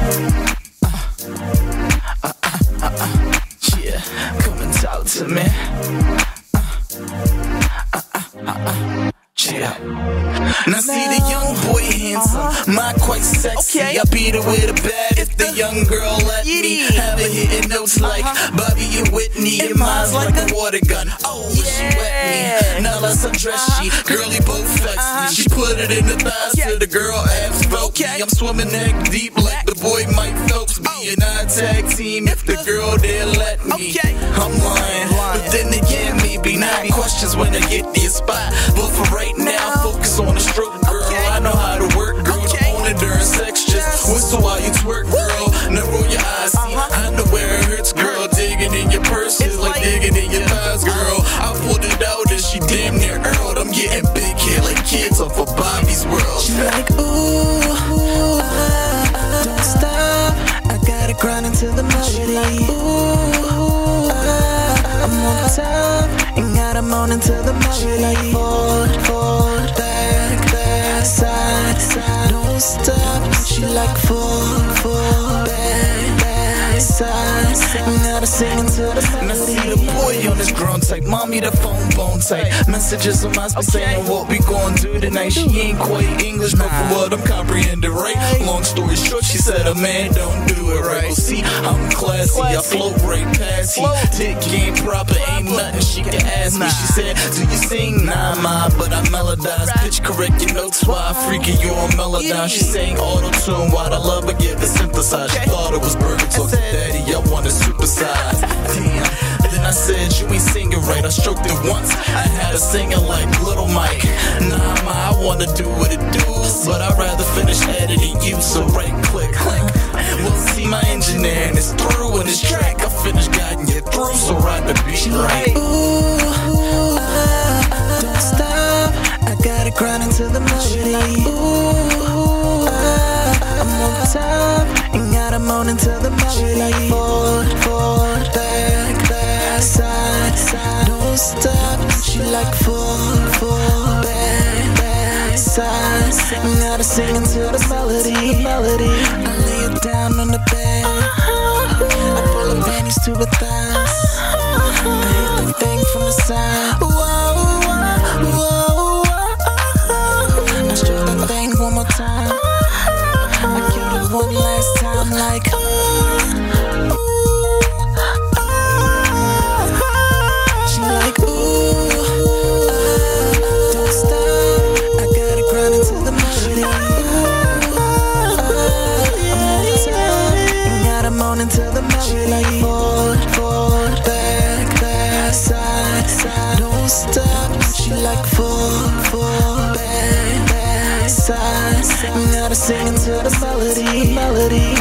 Yeah, come and talk to me. Yeah. Now see the young boy handsome, mine quite sexy. I beat her with a bat if the young girl let me have her hitting notes like Bobby and Whitney, and mine's like a water gun. Oh, she wet me. Now let's undress she. Girlie both flex me. She put it in the thighs till the girl abs vote me. I'm swimming neck deep like the boy Mike Phelps. Be an eye tag team if the girl dare let me. I'm lying, but then again maybe not. Questions when I get to your spot, but for right now focus on the stroke, girl. I know how to work, girl. Don't own it during sex, just whistle while you twerk, girl. Now roll your eyes, see, I know where it hurts, girl. Digging in your purse is like digging in your thighs, girl. I pulled it out and she damn near earled. I'm getting big hair like kids off of Bobby's World. She like, ooh, don't stop, I gotta grind into the melody. Ooh, I'm on top, and gotta moan into the melody. Like forward, back, side, don't stop. She like forward, back, side, gotta sing into the melody. And I see the boy on his grown type, mommy the phone bone type. Messages on my saying what we gon' do tonight. She ain't quite English, but for what I'm comprehending right. Long story short, she said a man don't do it right. Well, see, I'm classy, I float right past you. Dick game proper, ain't nothing she can ask me. She said, do you sing? Nah, ma, but I melodize. Pitch correct your notes while I freaking you on melodyne. She sang auto-tune while I love her get the synthesize. She thought it was Burger Talk, daddy, I wanna supersize. Damn. Then I said, you ain't singing right. I stroked it once, I had her singing like Little Mike. Nah, ma, I wanna do what it do, but I'd rather finish editing you, so right click. Well, see, my engineering is through in this track. I finished guiding you through, so ride the beat right. Ooh, don't stop, I gotta grind into the melody. Ooh, I'm on top, and gotta moan into the melody. Like forward, back, side, don't stop. She like forward, back, side, gotta sing into the melody. I lay it down on the bed, I pull the panties to her thighs, I hit the thing from the side. Whoa, whoa, whoa. I stroke that thing one more time, I killed it one last time like she like, ooh, don't stop, I gotta grind into the melody. I'm on top, and gotta moan into the melody. Like forward, back, side, don't stop. She like forward, back, side, gotta sing into the melody.